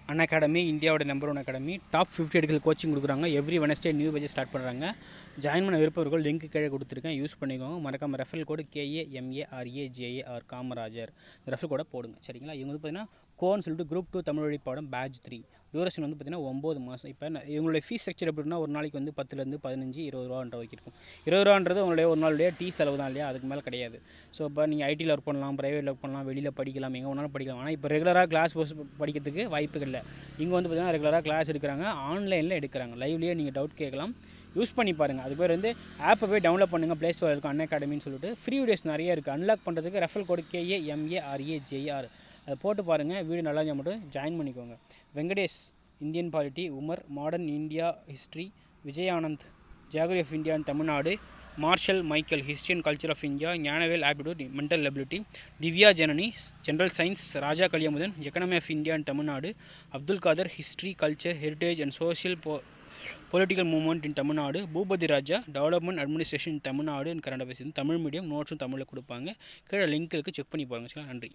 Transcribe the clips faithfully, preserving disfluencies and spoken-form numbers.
Unacademy இந்தியாவோட number one academy top fifty எடுக்கிற coaching கொடுக்குறாங்க. Every Wednesday new page start பண்ணுறாங்க. ஜாயின் பண்ண விருப்பவர்கள் லிங்க் கீழே கொடுத்துருக்கேன், யூஸ் பண்ணிக்கோங்க. மறக்காம ரெஃபரல் கோடு கேஏஎம்ஏஆர்ஏஜேஏஆர் காமராஜர் ரெஃபரல் கோடை போடுங்க. சரிங்களா? இவங்க வந்து பார்த்தீங்கன்னா கோன்னு சொல்லிட்டு குரூப் டூ தமிழ் வழி பாடம் பேட்ச் த்ரீ டியூரேஷன் வந்து பார்த்தீங்கன்னா ஒம்பது மாதம். இப்போ இவங்களுடைய ஃபீஸ் ஸ்ட்ரக்சர் எப்படின்னா ஒரு நாளைக்கு வந்து பத்துலேருந்து பதினஞ்சு இருபது ரூபான்ற வரைக்கும் இருக்கும். இருபது ரூபான்றது உங்களுடைய ஒரு நாளுடைய டீ செலவு தான் இல்லையா, அதுக்கு மேலே கிடையாது. ஸோ இப்போ நீங்கள் ஐடியில் ஒர்க் பண்ணலாம், ப்ரைவேட்டில் ஒர்க் பண்ணலாம், வெளியில் படிக்கலாம், எங்கே வேணாலும் படிக்கலாம். ஆனால் இப்போ ரெகுலராக கிளாஸ் படிக்கிறதுக்கு வாய்ப்புகள் இல்லை. இங்கே வந்து பார்த்தீங்கன்னா ரெகுலராக கிளாஸ் எடுக்கிறாங்க, ஆன்லைனில் எடுக்கிறாங்க. லைவ்லேயே நீங்கள் டவுட் கேட்கலாம், யூஸ் பண்ணி பாருங்கள். அதுக்கு பேர் வந்து ஆப்பை போய் டவுன்லோட் பண்ணுங்கள். ப்ளே ஸ்டோரில் இருக்கும் அன்அகாடமின்னு சொல்லிட்டு ஃப்ரீ வீடியோஸ் நிறைய இருக்குது. அன்லாக் பண்ணுறதுக்கு ரெஃபரல் கோடு கேஏஎம்ஏஆர்ஏஜேஆர் அதை போட்டு பாருங்கள். வீடியோ நல்லா இருந்தால் மட்டும் ஜாயின் பண்ணிக்கோங்க. Venkatesh Indian polity, Umar modern India history, Vijay Anand geography of India and Tamil Nadu, Marshal Michael history and culture of India, Gnanavel aptitude mental ability, Divya Janani general science, Raja Kaliyamuthan economy of India and Tamil Nadu, Abdul Kadar history culture heritage and social போ political movement in Tamil Nadu, Boopathi Raja development administration in Tamil Nadu and current affairs. Tamil medium நோட்ஸும் தமிழில் கொடுப்பாங்க. கீழே link இருக்குது, check பண்ணி பாருங்க. நன்றி.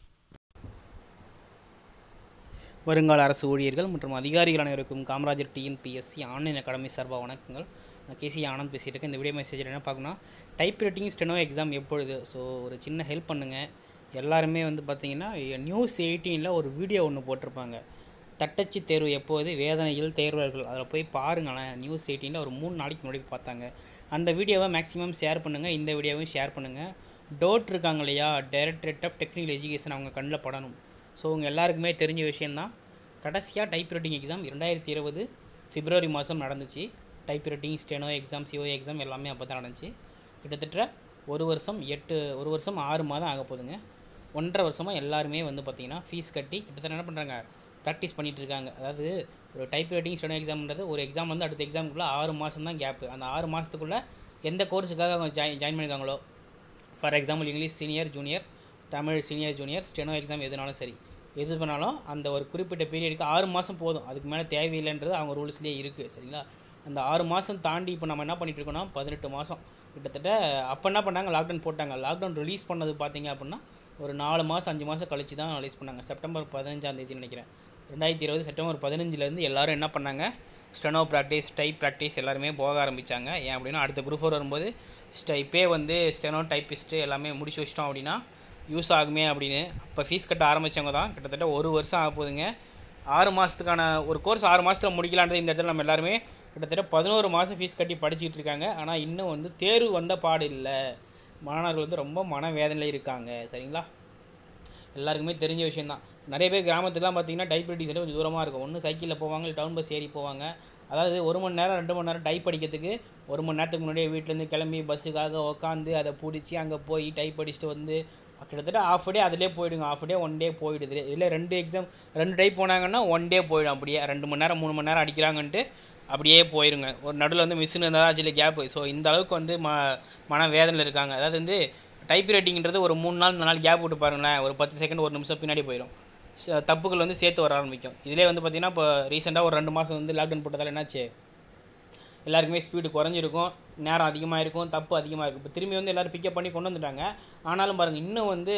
வருங்கால அரசு ஊழியர்கள் மற்றும் அதிகாரிகள் அனைவருக்கும் காமராஜர் டிஎன்பிஎஸ்சி ஆன்லைன் அகாடமி சார்பாக வணக்கங்கள். நான் கேசி ஆனந்த் பேசிகிட்டு இருக்கேன். இந்த வீடியோ மெசேஜில் என்ன பார்க்கணும், டைப் ரைட்டிங் ஸ்டெனோ எக்ஸாம் எப்பொழுது. ஸோ ஒரு சின்ன ஹெல்ப் பண்ணுங்கள். எல்லாருமே வந்து பார்த்திங்கன்னா நியூஸ் எயிட்டீனில் ஒரு வீடியோ ஒன்று போட்டிருப்பாங்க, தட்டச்சு தேர்வு எப்போது வேதனையில் தேர்வர்கள். அதில் போய் பாருங்களேன். நியூஸ் எயிட்டீனில் ஒரு மூணு நாளைக்கு முன்னாடி பார்த்தாங்க. அந்த வீடியோவை மேக்ஸிமம் ஷேர் பண்ணுங்கள். இந்த வீடியோவையும் ஷேர் பண்ணுங்கள். டோட் இருக்காங்க இல்லையா, டைரக்டரேட் ஆஃப் டெக்னிக்கல் எஜுகேஷன், அவங்க கண்ணில் படணும். ஸோ உங்கள் எல்லாருக்குமே தெரிஞ்ச விஷயந்தான். கடைசியாக டைப் ரைட்டிங் எக்ஸாம் இரண்டாயிரத்தி இருபது பிப்ரவரி மாதம் நடந்துச்சு. Type writing steno exam CO exam எல்லாமே அப்போ தான் நடந்துச்சு. கிட்டத்தட்ட ஒரு வருஷம் எட்டு ஒரு வருஷம் ஆறு மாதம் ஆக போகுதுங்க. ஒன்றரை வருஷமாக எல்லாருமே வந்து பார்த்திங்கன்னா ஃபீஸ் கட்டி கிட்டத்தட்ட என்ன பண்ணுறாங்க, ப்ராக்டிஸ் பண்ணிகிட்டு இருக்காங்க. அதாவது ஒரு டைப் ரைட்டிங் ஸ்டெனோ எக்ஸாம்ன்றது ஒரு எக்ஸாம் வந்து அடுத்த எக்ஸாமுக்குள்ளே ஆறு மாதம் தான் கேப்பு. அந்த ஆறு மாதத்துக்குள்ளே எந்த கோர்ஸுக்காக அவங்க ஜாயின் ஜாயின் பண்ணியிருக்காங்களோ, for example English senior junior, Tamil senior junior, steno exam எதுனாலும் சரி, எது பண்ணாலும் அந்த ஒரு குறிப்பிட்ட பீரியடுக்கு ஆறு மாதம் போதும். அதுக்கு மேலே தேவையில்லைன்றது அவங்க ரூல்ஸ்லேயே இருக்குது. சரிங்களா? அந்த ஆறு மாதம் தாண்டி இப்போ நம்ம என்ன பண்ணிகிட்டு இருக்கோம்னா பதினெட்டு மாதம் கிட்டத்தட்ட. அப்போ என்ன பண்ணாங்க, லாக்டவுன் போட்டாங்க. லாக்டவுன் ரிலீஸ் பண்ணது பார்த்தீங்க அப்படின்னா ஒரு நாலு மாதம் அஞ்சு மாதம் கழிச்சு தான் ரிலீஸ் பண்ணாங்க. செப்டம்பர் பதினஞ்சாம் தேதி நினைக்கிறேன், ரெண்டாயிரத்தி இருபது செப்டம்பர் பதினஞ்சுலேருந்து எல்லோரும் என்ன பண்ணாங்க, ஸ்டெனோ ப்ராக்டிஸ் டைப் ப்ராக்டிஸ் எல்லாருமே போக ஆரம்பித்தாங்க. ஏன் அப்படின்னா அடுத்த குரூப் ஃபோர் வரும்போது ஸ்டைப்பே வந்து ஸ்டெனோ டைப்பிஸ்ட்டு எல்லாமே முடிச்சு வச்சிட்டோம் அப்படின்னா யூஸ் ஆகுமே அப்படின்னு அப்போ ஃபீஸ் கட்ட ஆரம்பித்தவங்க தான். கிட்டத்தட்ட ஒரு வருஷம் ஆக போகுதுங்க. ஆறு மாதத்துக்கான ஒரு கோர்ஸ் ஆறு மாதத்தில் முடிக்கலான்றது இந்த இடத்துல நம்ம எல்லாருமே கிட்டத்தட்ட பதினோரு மாதம் ஃபீஸ் கட்டி படிச்சுட்டு இருக்காங்க. ஆனால் இன்னும் வந்து தேர்வு வந்த பாடு இல்லை. மாணவர்கள் வந்து ரொம்ப மனவேதனையில் இருக்காங்க. சரிங்களா? எல்லாருக்குமே தெரிஞ்ச விஷயந்தான். நிறைய பேர் கிராமத்துலாம் பார்த்திங்கன்னா டைப் ரைட்டிங் கொஞ்சம் தூரமாக இருக்கும். ஒன்று சைக்கிளில் போவாங்க, இல்லை டவுன் பஸ் ஏறி போவாங்க. அதாவது ஒரு மணி நேரம் ரெண்டு மணி நேரம் டைப் படிக்கிறதுக்கு ஒரு மணி நேரத்துக்கு முன்னாடியே வீட்டிலேருந்து கிளம்பி பஸ்ஸுக்காக உட்காந்து அதை பிடிச்சி அங்கே போய் டைப் படிச்சுட்டு வந்து கிட்டத்தட்ட ஆஃப் டே அதிலே போயிடுங்க. ஆஃப் டே ஒன் டே போயிடுது. இதில் ரெண்டு எக்ஸாம் ரெண்டு டைப் போனாங்கன்னா ஒன் டே போயிடும். அப்படியே ரெண்டு மணி நேரம் மூணு மணி நேரம் அடிக்கிறாங்கன்ட்டு அப்படியே போயிருங்க. ஒரு நடுவில் வந்து மிஸ்ஸுன்னு இருந்தால் தான் ஆக்சுவலி கேப்பு. ஸோ இந்த அளவுக்கு வந்து ம மன வேதனையில் இருக்காங்க. அதாவது வந்து டைப் ரைட்டிங்கிறது ஒரு மூணு நாள் நாலு நாள் கேப் விட்டு பாருங்களேன், ஒரு பத்து செகண்ட் ஒரு நிமிஷம் பின்னாடி போயிடும். தப்புகள் வந்து சேர்த்து வர ஆரம்பிக்கும். இதிலே வந்து பார்த்திங்கன்னா இப்போ ரீசெண்டாக ஒரு ரெண்டு மாதம் வந்து லாக்டவுன் போட்டதால் என்னாச்சு, எல்லாருக்குமே ஸ்பீடு குறைஞ்சிருக்கும், நேரம் அதிகமாக இருக்கும், தப்பு அதிகமாக இருக்கும். இப்போ திரும்பி வந்து எல்லோரும் பிக்கப் பண்ணி கொண்டு வந்துட்டாங்க. ஆனாலும் பாருங்கள், இன்னும் வந்து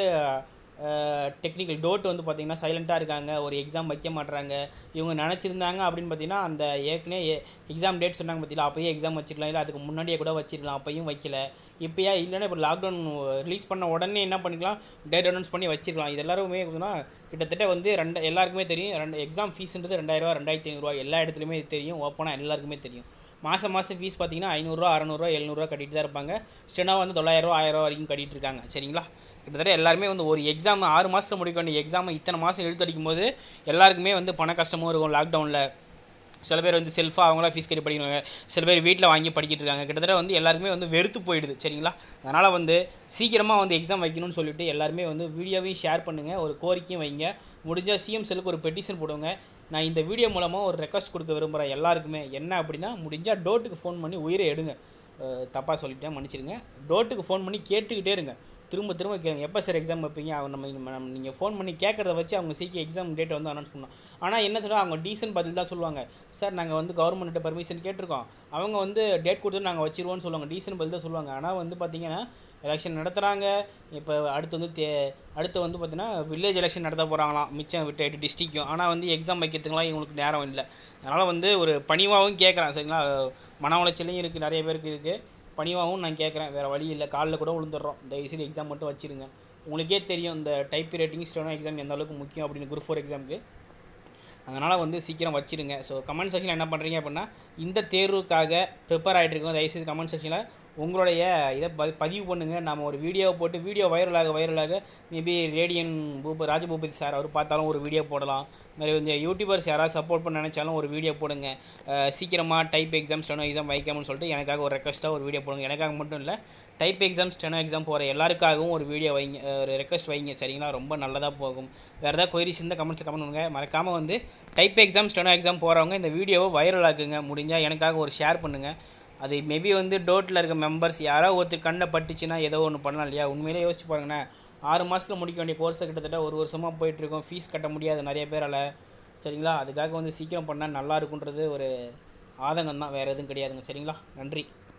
டெக்னிக்கல் டோட் வந்து பார்த்திங்கன்னா சைலண்ட்டாக இருக்காங்க. ஒரு எக்ஸாம் வைக்க மாட்டுறாங்க. இவங்க நினச்சிருந்தாங்க அப்படின்னு பார்த்திங்கன்னா அந்த ஏற்கனவே எக்ஸாம் டேட் சொன்னாங்க பார்த்தீங்களா, அப்போயே எக்ஸாம் வச்சுக்கலாம், இல்லை அதுக்கு முன்னாடியே கூட வச்சிருக்கலாம், அப்போயும் வைக்கல. இப்போயா இல்லைன்னா இப்போ லாக்டவுன் ரிலீஸ் பண்ண உடனே என்ன பண்ணிக்கலாம், டேட் அனௌன்ஸ் பண்ணி வச்சுக்கலாம். இது எல்லாருமே கிட்டத்தட்ட வந்து ரெண்டு எல்லாருக்குமே தெரியும். ரெண்டு எக்ஸாம் ஃபீஸுன்றது ரெண்டாயிரரூவா ரெண்டாயிரத்தி ஐநூறுரூவா எல்லா இடத்துலையுமே தெரியும். ஓப்பனாக எல்லாருக்குமே தெரியும். மாதம் மாதம் ஃபீஸ் பார்த்திங்கன்னா ஐநூறுரூவா அறநூறுவா எழுநூறுவா கட்டிட்டு தான் இருப்பாங்க. ஸ்டெனோ வந்து தொள்ளாயிரரூவா ஆயிரரூவா வரைக்கும் கட்டிகிட்டு இருக்காங்க. சரிங்களா? கிட்டத்தட்ட எல்லாருமே வந்து ஒரு எக்ஸாம் ஆறு மாதத்தில் முடிக்க வேண்டிய எக்ஸாம் இத்தனை மாதம் இழுத்தடிக்கும் போது எல்லாருக்குமே வந்து பண கஷ்டமும் இருக்கும். லாக்டவுனில் சில பேர் வந்து செல்ஃபாக அவங்களாம் ஃபீஸ் கட்டி படிக்கிறாங்க, சில பேர் வீட்டில் வாங்கி படிக்கிட்டு இருக்காங்க. கிட்டத்தட்ட வந்து எல்லாருக்குமே வந்து வெறுத்து போயிடுது. சரிங்களா? அதனால் வந்து சீக்கிரமாக வந்து எக்ஸாம் வைக்கணும்னு சொல்லிட்டு எல்லாருமே வந்து வீடியோவையும் ஷேர் பண்ணுங்கள், ஒரு கோரிக்கையும் வைங்க. முடிஞ்சால் சிஎம் செல்லுக்கு ஒரு பெட்டிஷன் போடுங்க. நான் இந்த வீடியோ மூலமாக ஒரு ரெக்வஸ்ட் கொடுக்க விரும்புகிறேன் எல்லாருக்குமே. என்ன அப்படின்னா, முடிஞ்சால் டோட்டுக்கு ஃபோன் பண்ணி உயிரை எடுங்க. தப்பாக சொல்லிட்டேன், மன்னிச்சிடுங்க. டோட்டுக்கு ஃபோன் பண்ணி கேட்டுக்கிட்டே இருங்க. திரும்ப திரும்ப கேளுங்க, எப்போ சார் எக்ஸாம் வைப்பீங்க. அவங்க நம்ம நீங்கள் ஃபோன் பண்ணி கேட்குறத வச்சு அவங்க சீக்கிரம் எக்ஸாம் டேட்டை வந்து அனௌன்ஸ் பண்ணணும். ஆனால் என்ன சொல்லுவாங்க, அவங்க டீசன்ட் பதில் தான் சொல்லுவாங்க. சார் நாங்கள் வந்து கவர்மெண்ட்டை பர்மிஷன் கேட்டிருக்கோம், அவங்க வந்து டேட் கொடுத்து நாங்கள் வச்சிருவோம்னு சொல்லுவாங்க. டீசன்ட் பதில் தான் சொல்லுவாங்க. ஆனால் வந்து பார்த்திங்கன்னா எலெக்ஷன் நடத்துகிறாங்க. இப்போ அடுத்து வந்து தே அடுத்து வந்து பார்த்திங்கன்னா வில்லேஜ் எலெக்ஷன் நடத்த போகிறாங்களாம் மிச்சம் விட்டு எட்டு டிஸ்ட்ரிக்கும். ஆனால் வந்து எக்ஸாம் வைக்கிறதுக்குலாம் இவங்களுக்கு நேரம் இல்லை. அதனால் வந்து ஒரு பணிவாகவும் கேட்குறேன் சரிங்களா. மன உளைச்சலையும் இருக்குது நிறைய பேருக்கு இருக்குது. பணிவாகவும் நான் கேட்குறேன், வேறு வழி இல்லை, காலில் கூட விழுந்துடுறோம். தயவுசெய்து எக்ஸாம் மட்டும் வச்சுருங்க. உங்களுக்கே தெரியும் இந்த டைப் ரைட்டிங் ஸ்டெனோ எக்ஸாம் எந்த அளவுக்கு முக்கியம் அப்படின்னு குரூப் ஃபோர் எக்ஸாமுக்கு. அதனால் வந்து சீக்கிரம் வச்சுடுங்க. ஸோ கமெண்ட் செக்ஷனில் என்ன பண்ணுறீங்க அப்படின்னா, இந்த தேர்வுக்காக ப்ரிப்பேர் ஆகிட்டு இருக்கோம், தயவுசெய்து கமெண்ட் செக்ஷனில் உங்களுடைய இதை ப பதிவு பண்ணுங்கள். நம்ம ஒரு வீடியோவை போட்டு வீடியோ வைரலாக வைரலாக மேபி ரேடியன் பூப ராஜபூபதி சார் அவர் பார்த்தாலும் ஒரு வீடியோ போடலாம். மாதிரி கொஞ்சம் யூடியூபர்ஸ் யாராவது சப்போர்ட் பண்ண நினச்சாலும் ஒரு வீடியோ போடுங்க. சீக்கிரமாக டைப் எக்ஸாம் ஸ்டெனோ எக்ஸாம் வைக்காமனு சொல்லிட்டு எனக்காக ஒரு ரெக்வஸ்ட்டாக ஒரு வீடியோ போடுங்க. எனக்காக மட்டும் இல்லை, டைப் எக்ஸாம் ஸ்டெனோ எக்ஸாம் போகிற எல்லாருக்காகவும் ஒரு வீடியோ வைங்க, ஒரு ரெக்வஸ்ட் வைங்க சரிங்களா. ரொம்ப நல்லதாக போகும். வேறு ஏதாவது கொயரிஸ் இருந்தால் கமெண்ட்ஸில் கமெண்ட் பண்ணுங்கள். மறக்காமல் வந்து டைப் எக்ஸாம் ஸ்டெனோ எக்ஸாம் போகிறவங்க இந்த வீடியோவை வைரல் ஆக்குங்க. முடிஞ்சால் எனக்காக ஒரு ஷேர் பண்ணுங்கள். அது மேபி வந்து டோட்டில் இருக்க மெம்பர்ஸ் யாரோ ஒருத்தர் கண்ணில் பட்டுச்சுன்னா ஏதோ ஒன்று பண்ணலாம் இல்லையா. உண்மையிலே யோசிச்சு பாருங்கண்ணே, ஆறு மாதத்தில் முடிக்க வேண்டிய கோர்ஸை கிட்டத்தட்ட ஒரு வருஷமாக போயிட்டுருக்கோம். ஃபீஸ் கட்ட முடியாது நிறைய பேரால் சரிங்களா. அதுக்காக வந்து சீக்கிரம் பண்ணால் நல்லா இருக்குன்றது ஒரு ஆதங்கம் தான், வேறு எதுவும் கிடையாதுங்க சரிங்களா. நன்றி.